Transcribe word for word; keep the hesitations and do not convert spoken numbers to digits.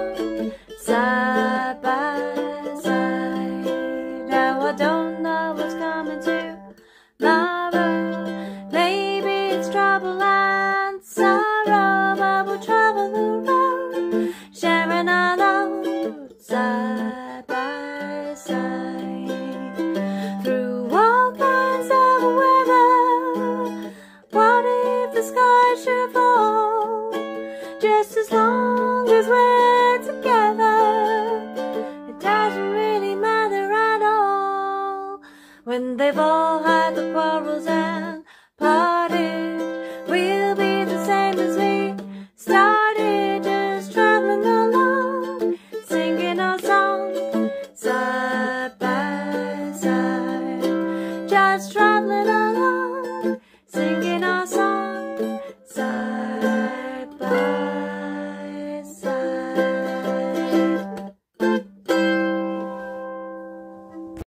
road, side by side. Now I don't know what's coming tomorrow. Maybe it's trouble and sorrow, but we'll travel the road, sharing our load, side by side. Through all kinds of weather, what if the sky should fall? Just as long as we're together, it doesn't really matter at all. When they've all had the quarrels and